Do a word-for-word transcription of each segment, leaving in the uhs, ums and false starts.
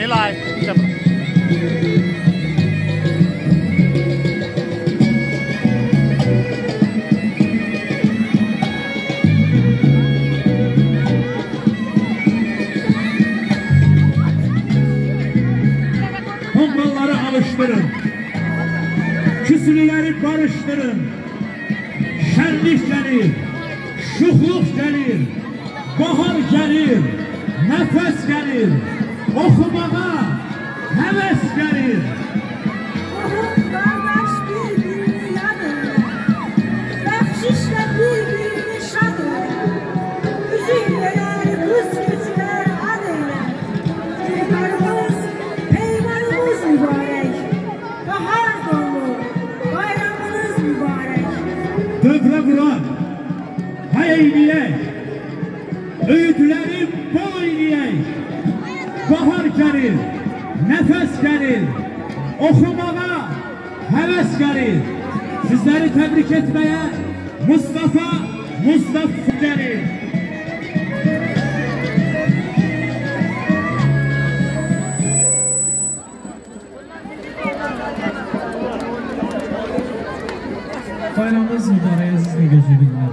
Nilay. Tombalları alıştırın. Küsülüleri barıştırın. Şenlik gelir, şuhluk gelir, bahar gelir, nefes gelir, okumağa heves gelir. Kardeş birbirini yadır, bəxşişlə bir-birini şadır, üzükləri qız keçilər ad eylər. Peyvarımız, peyvarımız mübarək, bahar dolu, bayramınız mübarək. Dövrə vurar, hay eyləyək, öğütləri bol eyləyək. Bahar gelir, nefes gelir, okumağa heves gelir. Sizleri tebrik etmeye Mustafa Mustafa gelir. Bayramınız mübarək əziz gözləyirlər.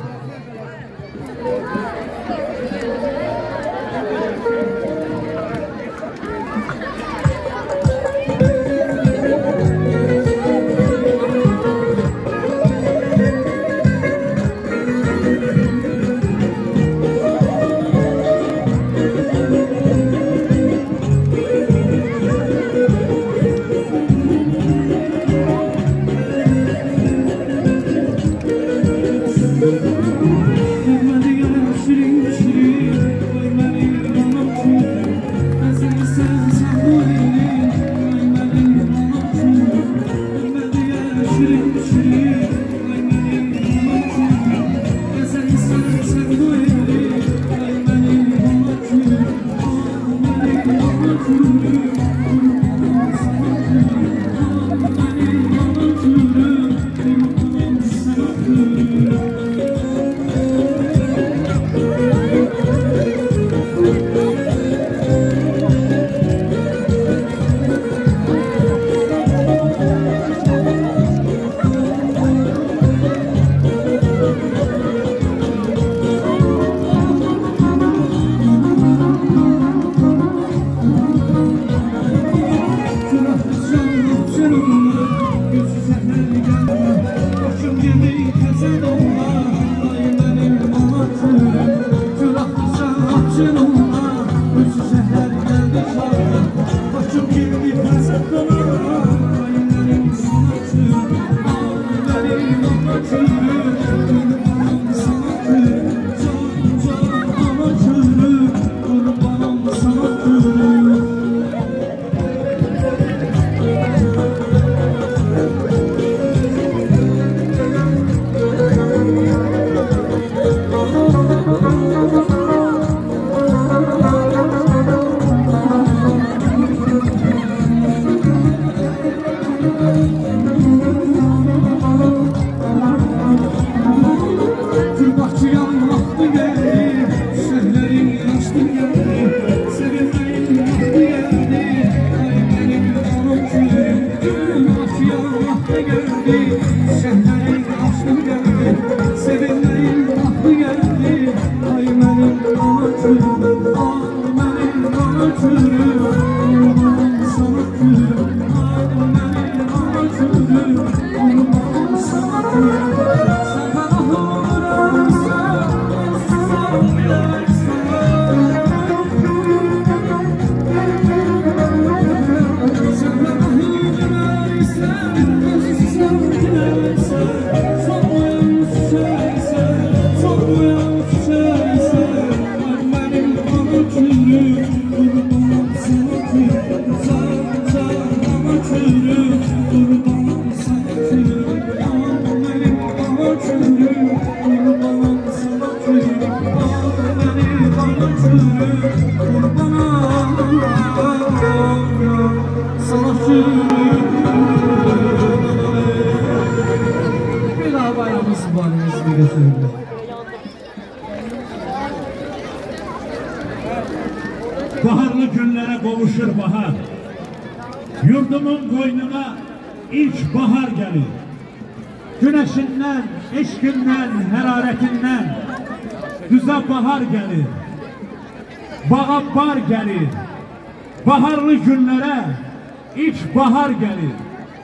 baharlı günlere kavuşur bahar. Yurdumun koynuna ilk bahar gelir. Güneşinden, eşkinden, heraretinden düze bahar gelir. Bağa bar gelir. Baharlı günlere ilk bahar gelir.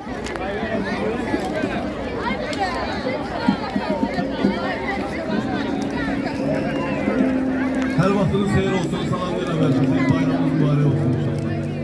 Her vaxtınız xeyir olsun, salam verin versin. Bayramınız mübarək olsun inşallah.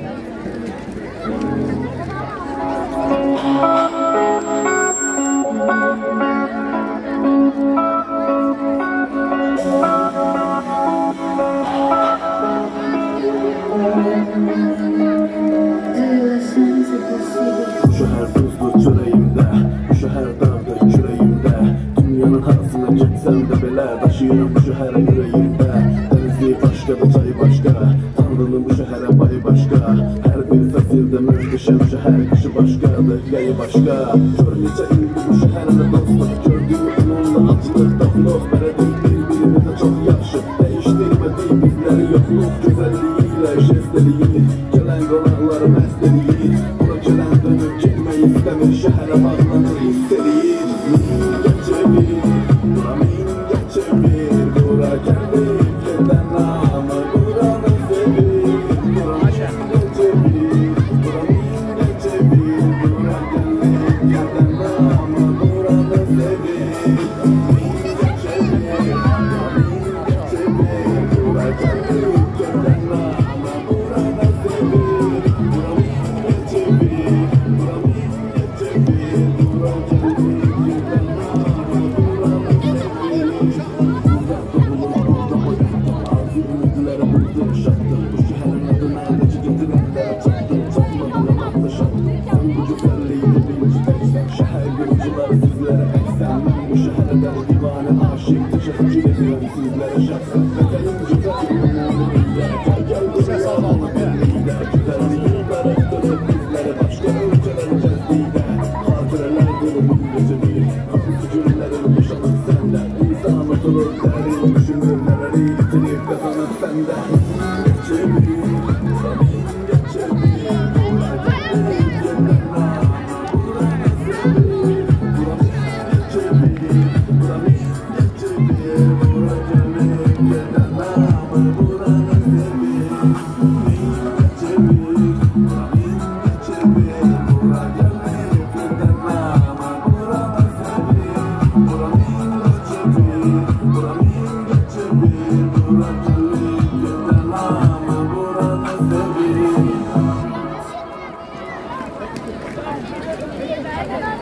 Bu şehir tuzlu çörəyimdə, bu şehir dağdır kürəyimdə. Dünyanın harasına getsəm də belə daşıyıram bu şehirə yüreğimdə. Denizi başqadır, çayı başqa, Tanrının bu şehirə payı başqa. Hər bir fəsildə möhtəşəm şehir, qışı başqadır, yayı başqa. Gör necə indi bu şehirdə dostluq, gördüyüm onunla acılıq, dağlıq. Bərədik bir-birimizə çox yaxşı, dəyişdirmədik bizləri yoxluq. Gözəlliyi ilə jesteliyi, gələn qonaqları məst eləyir. Bura gələn dönüb getmək istəmir, şəhərə bağlanır istəyir. Min geçevir, bura min geçevir, bura gəlib gedən namı, buranı sevir. Bura min geçevir, bura min geçevir, bura gəlib gedən namı, buranı sevir. Min geçevir, bura min geçevir, bura gəlib gedən namı, buranı sevir. Bura min geçevir, bura min geçevir, bura gəlib gedən namı, buranı sevir. Ümitləri buldum, şattım. Bu şəhərin adına necə getirəndə çatdım. Çatmadılar atla şattım. Sən bu gözəlliyini bincitəksən. Şəhər yolcuları sizlərə əksən. Mən bu şəhərə dəli divanə aşiq. Təşəkkür edirəm sizlərə şəxsən. Vətənim gözəl ümumiliyyə. Gəl gəl bu rüyalanı birlikdə. Gözəlliyin qaraqdırır bizlərə. Başqa ölkələr cəzdiydə. Xatirələr qurulur gecə bir. Hansı günlərin yaşanır səndə. İnsan oturur dərin düşünür. Nələri itirib qazanır səndə. Geçevir, bura min geçevir, bura gəlib gedən namı, buranı sevir. Bura min geçevir, bura min geçevir, bura gəlib gedən namı, buranı sevir. Min geçevir, bura min geçevir, bura gəlib gedən namı, buranı sevir. Bura min geçevir, bura min geçevir, bura gəlib gedən namı, buranı sevir.